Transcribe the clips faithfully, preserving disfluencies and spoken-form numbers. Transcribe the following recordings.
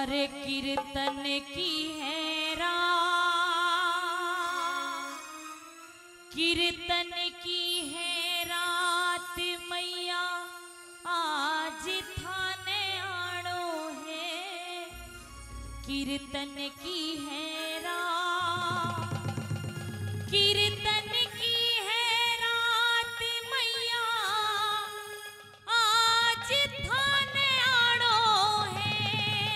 अरे कीर्तन की है रात, कीर्तन की है रात मैया आज थाने आड़ो है, कीर्तन की है रात, कीर्तन की है रात मैया आज थाने आड़ो है,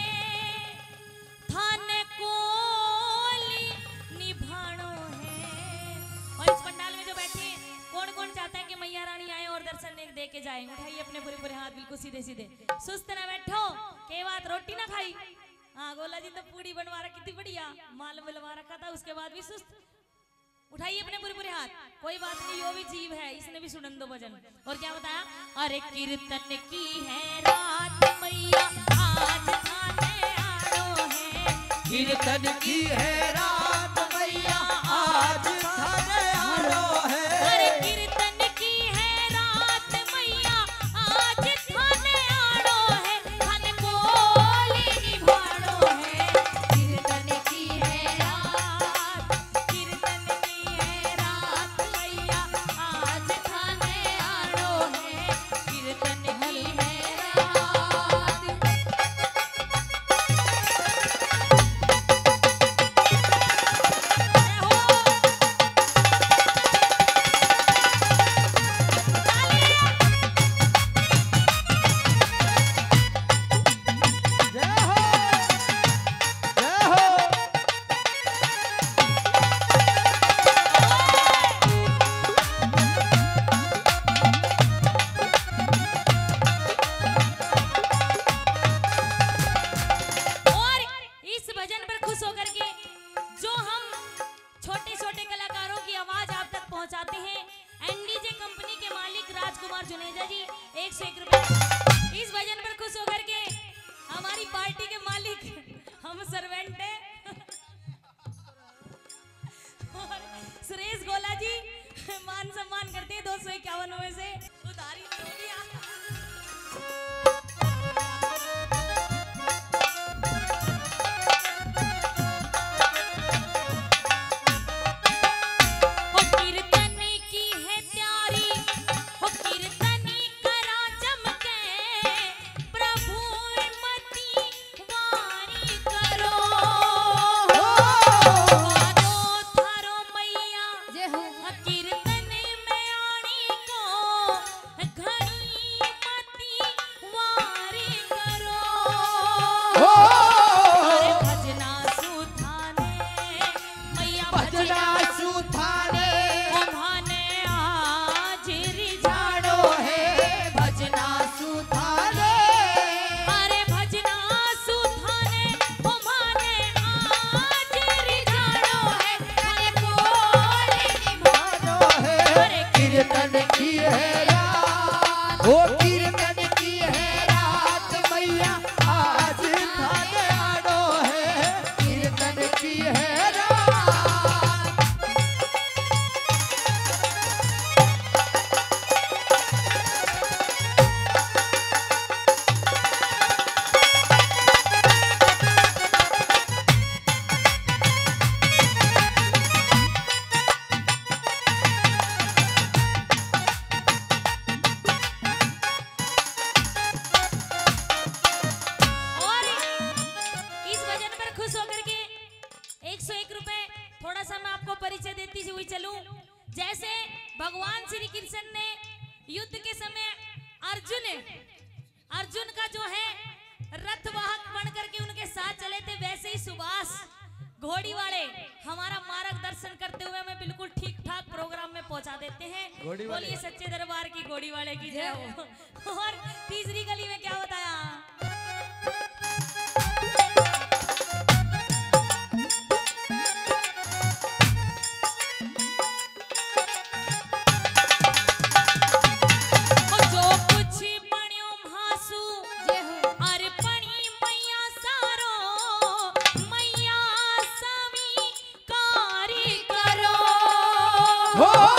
थाने कोली निभाणो है। और इस पंडाल में जो बैठे हैं कौन कौन चाहता है कि मैया रानी आए और दर्शन दे के जाए? उठाइए अपने पूरे पूरे हाथ बिल्कुल सीधे सीधे, सुस्त ना बैठो। के बात रोटी ना खाई? हाँ गोला जी तो पूड़ी बनवा रखी थी बढ़िया, माल मिलवा रखा था, उसके बाद भी सुस्त। उठाइए अपने पूरे पूरे हाथ, कोई बात नहीं, यो भी जीव है, इसने भी सुनन दो भजन। और क्या बताया? अरे कीर्तन की है रात मैया आज थाने आड़ो है, कीर्तन की है रात मैया आज थाने आड़ो है। अरे कीर्तन की है रात मैया आज थाने आड़ो है, थाने कोली निभाड़ो है, कीर्तन की है रात, कीर्तन की है रात मैया आज थाने आड़ो है, कीर्तन की है रात। जय हो जय हो। और इस भजन पर खुश होकर के जो हम छोटे छोटे कलाकारों की आवाज आप तक पहुंचाते हैं, एनडीजे कंपनी के मालिक राजकुमार जुनेजा जी एक सौ एक रुपए। इस भजन पर खुश होकर के हमारी पार्टी के मालिक, हम सर्वेंट हैं, और सुरेश गोला जी मान सम्मान करते हैं दो सौ इक्यावन में से उधारी नहीं होगी। हो कीर्तन की है त्यारी, हो कीर्तन करा चमके, प्रभु मति वारी करो, दो थारो मैया कीर्तन में आनी को, घनी मति वारी करो, अरे भजना सुधाने मैया भजना सुधाने ओम्हाने आज रिझाड़ो झाड़ो है, भजना सुधाने अरे भजना सुधाने ओम्हाने आज रिझाड़ो है, थाने कोली निभाड़ो झाड़ो है। अरे कीर्तन की है रात, ओ कीर्तन की है रात मैया आज थाने आड़ो है, कीर्तन की है रात। और इस भजन पर खुश होकर के एक सौ एक रुपए थोड़ा सा मैं आपको परिचय देती हुई चलूं। जैसे भगवान श्री कृष्ण ने युद्ध के समय अर्जुन अर्जुन का जो है रथवाहक बन करके उनके साथ चले थे, वैसे ही सुभाष घोड़ी वाले हमारा मार्गदर्शन करते हुए हमें बिल्कुल ठीक ठाक प्रोग्राम में पहुंचा देते हैं। घोड़ी वाले। बोलिए सच्चे दरबार की घोड़ी वाले की जय हो। और तीसरी गली में क्या बताया? और जो कुछ बण्यो म्हासु अरे पणी मैया सारो, मैया सवी कारी करो, हो